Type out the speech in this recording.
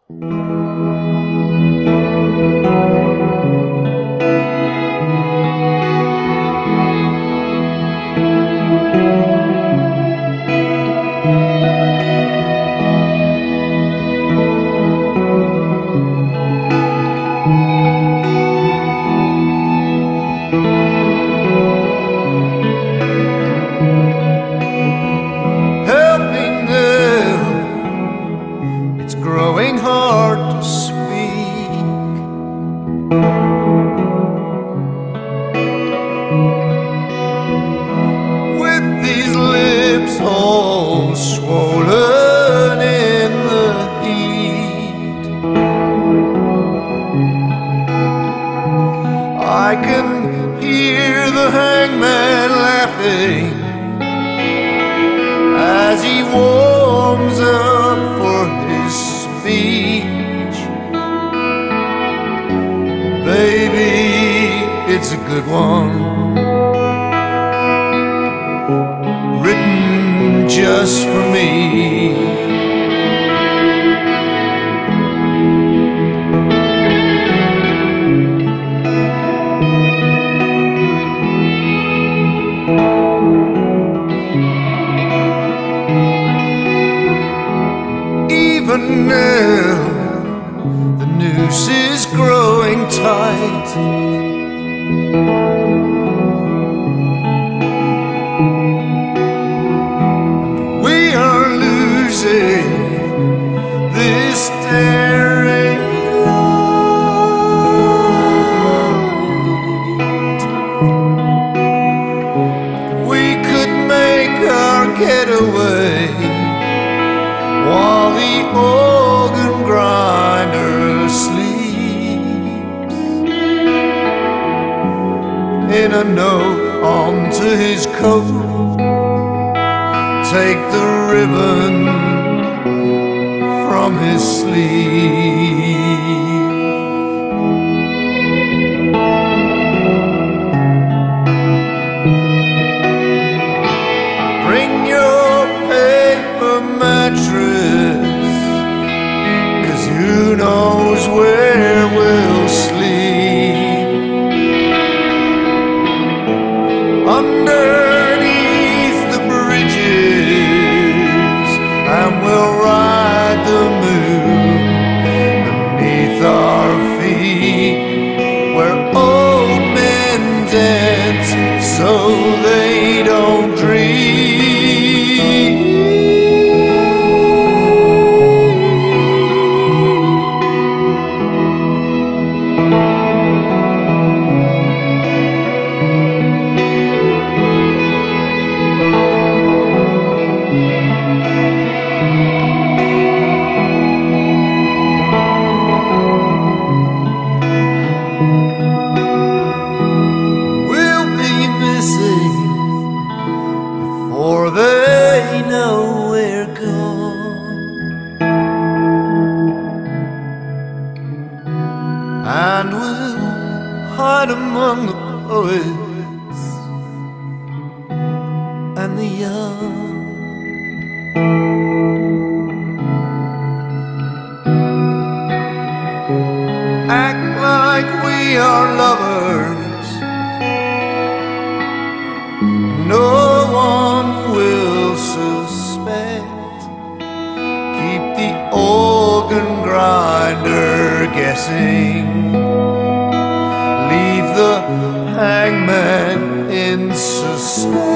Growing hard to speak. With these lips all swollen in the heat, I can hear the hangman laughing as he warms up for his speech. Baby, it's a good one, written just for me. Even now, the noose is growing tight. We are losing this daring light. We could make our getaway while the organ grinder sleeps. In a note onto his coat, take the ribbon from his sleeve. Bring your paper mattress, 'cause who knows where we'll sleep. Underneath the bridges, and we'll ride the moon beneath our feet, where old men dance so they don't dream. Before they know we're gone, and we'll hide among the poets and the young. Act like we are lovers, no one will suspect. Keep the organ grinder guessing, leave the hangman in suspense.